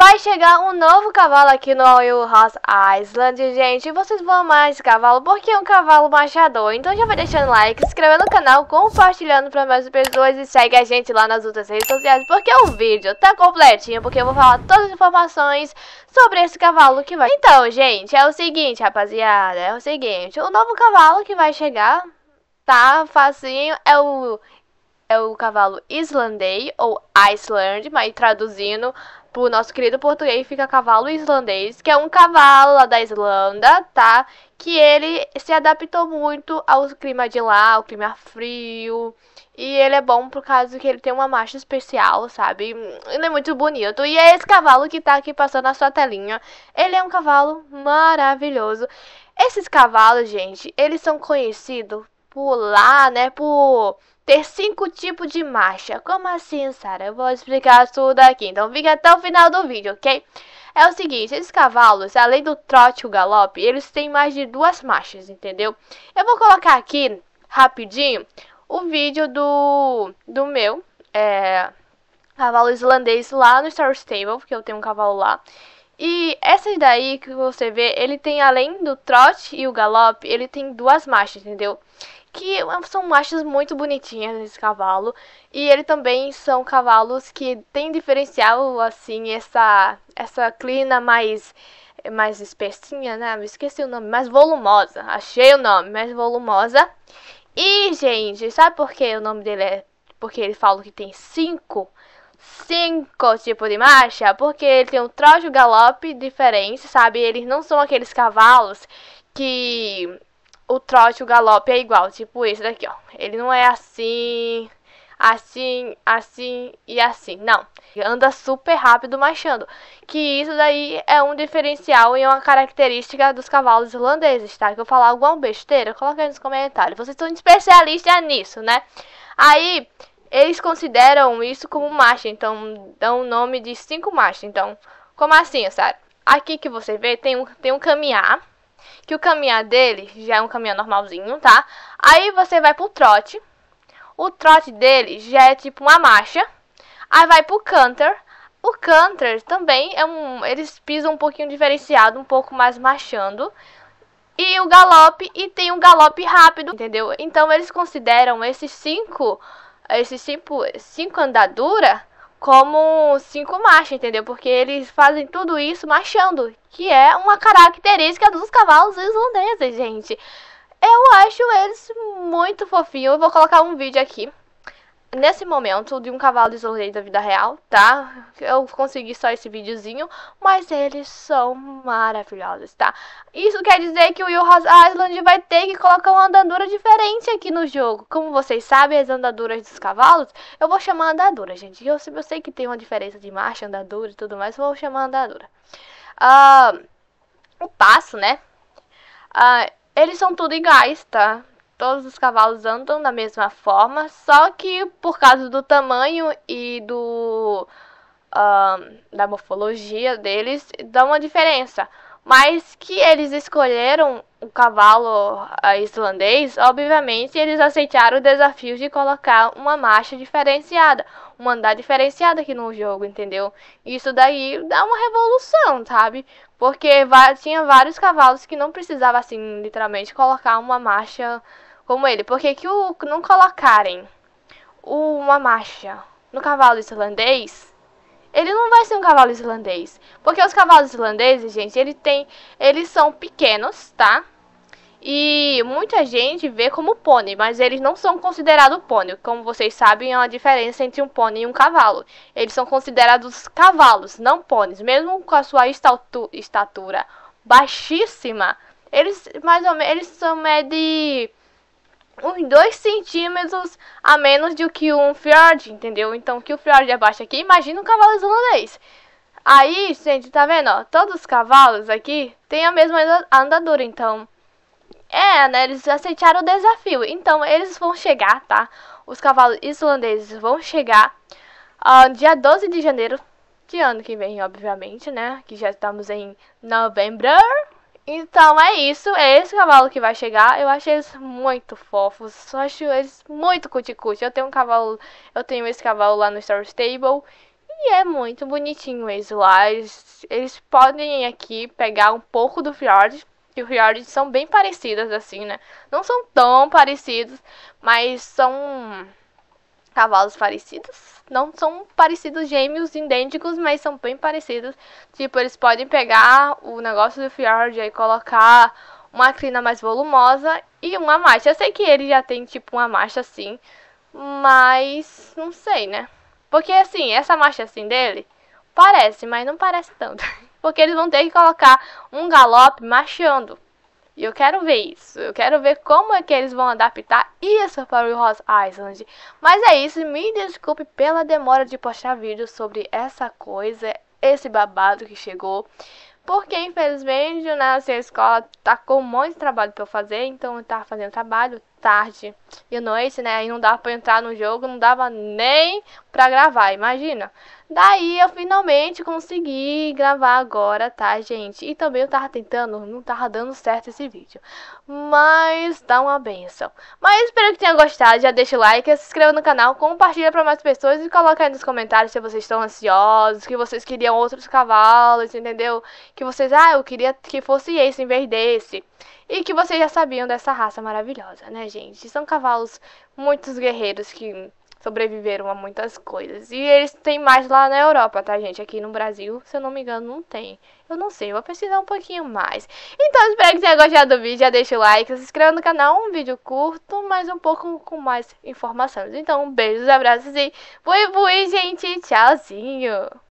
vai chegar um novo cavalo aqui no Royal Horse Island, gente. E vocês vão amar esse cavalo porque é um cavalo machador. Então já vai deixando like, se inscrevendo no canal, compartilhando para mais pessoas e segue a gente lá nas outras redes sociais, porque o vídeo tá completinho, porque eu vou falar todas as informações sobre esse cavalo que vai. Então, gente, é o seguinte, rapaziada, é o seguinte, o novo cavalo que vai chegar, tá facinho, é o cavalo islandês ou Iceland, mas traduzindo pro nosso querido português fica cavalo islandês, que é um cavalo lá da Islândia, tá? Que ele se adaptou muito ao clima de lá, ao clima frio. E ele é bom por causa que ele tem uma marcha especial, sabe? Ele é muito bonito. E é esse cavalo que tá aqui passando na sua telinha. Ele é um cavalo maravilhoso. Esses cavalos, gente, eles são conhecidos por lá, né? Por ter 5 tipos de marcha. Como assim, Sara? Eu vou explicar tudo aqui. Então fica até o final do vídeo, ok? É o seguinte, esses cavalos, além do trote e o galope, eles têm mais de 2 marchas, entendeu? Eu vou colocar aqui, rapidinho, o vídeo do meu cavalo islandês lá no Star Stable, porque eu tenho um cavalo lá. E essas daí que você vê, ele tem, além do trote e o galope, ele tem 2 marchas, entendeu? Que são marchas muito bonitinhas nesse cavalo. E ele também são cavalos que tem diferencial, assim, essa crina mais espessinha, né? Me esqueci o nome, mais volumosa. Achei o nome, mais volumosa. E, gente, sabe por que o nome dele é? Porque ele fala que tem 5 tipos de marcha? Porque ele tem um trote e o galope diferente, sabe? Eles não são aqueles cavalos que o trote e o galope é igual, tipo esse daqui, ó. Ele não é assim, assim, assim e assim, não. Ele anda super rápido marchando. Que isso daí é um diferencial e uma característica dos cavalos irlandeses, tá? Que eu falar alguma besteira, coloca aí nos comentários. Vocês são especialistas nisso, né? Aí, eles consideram isso como marcha, então dão o nome de 5 marchas. Então, como assim, sabe? Aqui que você vê, tem um caminhar. Que o caminhar dele já é um caminhar normalzinho, tá? Aí você vai pro trote. O trote dele já é tipo uma marcha. Aí vai pro canter. O canter também é eles pisam um pouquinho diferenciado, um pouco mais marchando. E o galope, e tem um galope rápido, entendeu? Então eles consideram esses cinco andaduras como 5 marchas, entendeu? Porque eles fazem tudo isso marchando, que é uma característica dos cavalos islandeses, gente. Eu acho eles muito fofinhos. Eu vou colocar um vídeo aqui, nesse momento, de um cavalo islandês da vida real, tá? Eu consegui só esse videozinho, mas eles são maravilhosos, tá? Isso quer dizer que o Royal Horse Island vai ter que colocar uma andadura diferente aqui no jogo. Como vocês sabem, as andaduras dos cavalos, eu vou chamar andadura, gente. Eu sei que tem uma diferença de marcha, andadura e tudo mais, vou chamar andadura. O passo, né? Eles são tudo iguais, tá? Todos os cavalos andam da mesma forma, só que por causa do tamanho e da morfologia deles, dá uma diferença. Mas que eles escolheram o cavalo islandês, obviamente eles aceitaram o desafio de colocar uma marcha diferenciada, um andar diferenciado aqui no jogo, entendeu? Isso daí dá uma revolução, sabe? Porque tinha vários cavalos que não precisavam, assim, literalmente colocar uma marcha como ele. Porque que não colocarem uma marcha no cavalo islandês, ele não vai ser um cavalo islandês. Porque os cavalos islandeses, gente, eles são pequenos, tá? E muita gente vê como pônei, mas eles não são considerados pônei. Como vocês sabem, há uma diferença entre um pônei e um cavalo. Eles são considerados cavalos, não pôneis. Mesmo com a sua estatura baixíssima, eles mais ou menos medem uns 2 centímetros a menos do que um fjord, entendeu? Então, que o fjord é baixo aqui, imagina um cavalo islandês. Aí, gente, tá vendo, ó? Todos os cavalos aqui têm a mesma andadura, então né, eles aceitaram o desafio. Então, eles vão chegar, tá? Os cavalos islandeses vão chegar dia 12 de janeiro de ano que vem, obviamente, né? Que já estamos em novembro. Então é isso, é esse cavalo que vai chegar. Eu acho eles muito fofos, eu acho eles muito cuti-cuti. Eu tenho esse cavalo lá no Star Stable E é muito bonitinho isso lá. Eles podem aqui pegar um pouco do Fjord, que os Fjords são bem parecidas assim, né? Não são tão parecidos, mas são cavalos parecidos. Não são parecidos gêmeos idênticos, mas são bem parecidos. Tipo, eles podem pegar o negócio do Fjord e colocar uma crina mais volumosa e uma marcha. Eu sei que ele já tem tipo uma marcha assim, mas não sei, né? Porque assim, essa marcha assim dele parece, mas não parece tanto. Porque eles vão ter que colocar um galope marchando. E eu quero ver isso. Eu quero ver como é que eles vão adaptar isso para o Ross Island. Mas é isso. Me desculpe pela demora de postar vídeo sobre essa coisa, esse babado que chegou. Porque, infelizmente, né, assim, a escola tá com um monte de trabalho pra eu fazer. Então, eu tava fazendo trabalho tarde e noite, né? Aí não dava pra entrar no jogo, não dava nem pra gravar, imagina. Daí, eu finalmente consegui gravar agora, tá, gente? E também eu tava tentando, não tava dando certo esse vídeo. Mas dá uma benção. Mas espero que tenha gostado. Já deixa o like, se inscreva no canal, compartilha pra mais pessoas e coloca aí nos comentários se vocês estão ansiosos, que vocês queriam outros cavalos, entendeu? Que vocês, eu queria que fosse esse em vez desse. E que vocês já sabiam dessa raça maravilhosa, né, gente? São cavalos muitos guerreiros que sobreviveram a muitas coisas. E eles têm mais lá na Europa, tá, gente? Aqui no Brasil, se eu não me engano, não tem. Eu não sei, eu vou pesquisar um pouquinho mais. Então, espero que tenha gostado do vídeo. Já deixa o like, se inscreva no canal. Um vídeo curto, mas um pouco com mais informações. Então, beijos, abraços e fui, gente. Tchauzinho.